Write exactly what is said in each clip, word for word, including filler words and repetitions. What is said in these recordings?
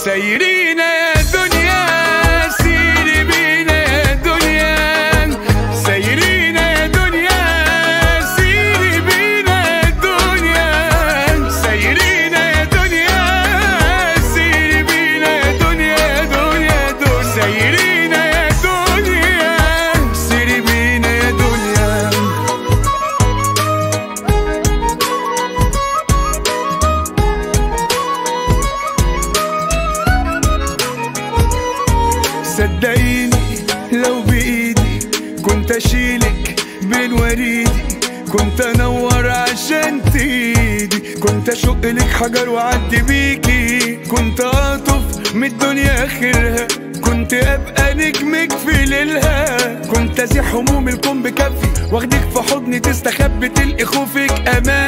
سايرين يا دنيا سيري بينا يا دنيا، سايرين يا دنيا سيري بينا يا دنيا، سايرين يا دنيا سيري بينا يا دنيا يا دنيا دنيا، سايرين يا دنيا سيري بينا يا دنيا. صدقيني لو بإيدي كنت أشيلك بين وريدي، كنت أنور عشان تيدي، كنت أشق لك حجر وأعدي بيكي، كنت أطف من الدنيا آخرها، كنت أبقى نجمك في ليلها، كنت أزيح هموم الكون بكفي واخدك في حضني تستخبي تلقي خوفك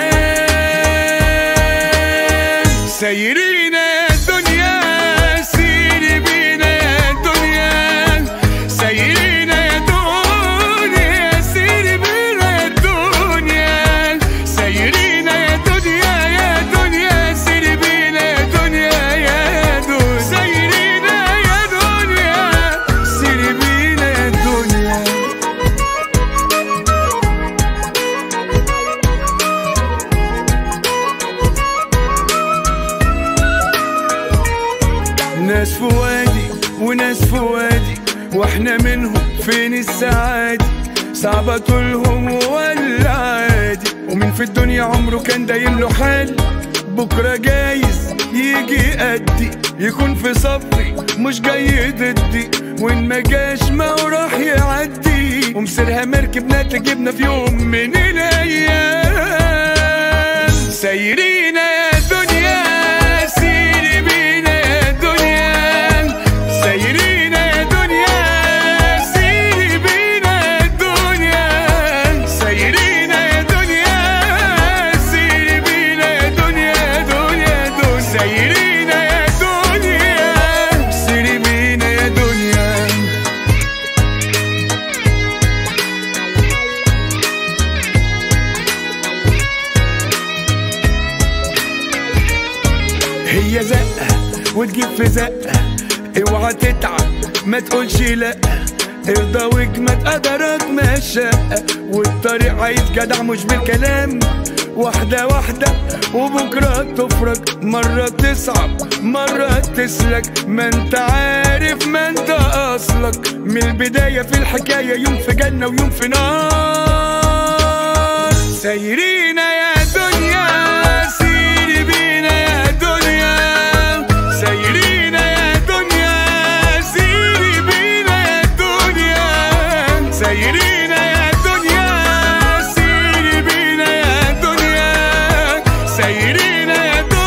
أمان. سايرين يا دنيا سيري بينا يا دنيا، سايرين يا دنيا سيري بينا يا دنيا، سايرين يا دنيا يا دنيا سيري بينا يا دنيا يا دنيا، سايرين يا دنيا سيري بينا يا دنيا. ناس في وادي وناس في وادي واحنا منهم فين السعادة، صعبة طولهم ولا عادي، ومين في الدنيا عمره كان دايم له حال، بكرة جايز يجي قدي يكون في صفي مش جاي ضدي، وإن ما جاش ما هو راح يعدي، ومصيرها مركبنا تجيبنا في يوم من الأيام. سايرين يا دنيا سيري بينا يا دنيا، سايرين يا دنيا سيري بينا يا دنيا، سايرين يا دنيا سيري بينا يا دنيا يا دنيا دنيا، سايرين يا دنيا سيري بينا يا دنيا. هي زقة وتجيب في زقة، اوعى تتعب ما تقولش لا، ارضى واجمد قدرك ما الشقة، والطريق عايز جدع مش بالكلام، واحدة واحدة وبكرة تفرج، مرة تصعب مرة تسلك، ما انت عارف ما انت اصلك، من البداية في الحكاية يوم في جنة ويوم في نار. سايرين يا دنيا سيري بينا يا دنيا، سايرين يا دنيا سيري بينا يا دنيا، سايرين يا دنيا سيري بينا يا دنيا، سايرين يا دنيا